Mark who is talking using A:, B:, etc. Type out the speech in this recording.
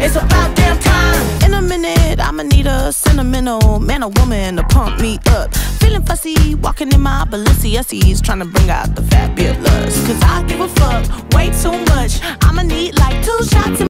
A: It's about damn time. In a minute, I'ma need a sentimental man or woman to pump me up. Feeling fussy, walking in my Balenciennes, trying to bring out the fabulous. Cause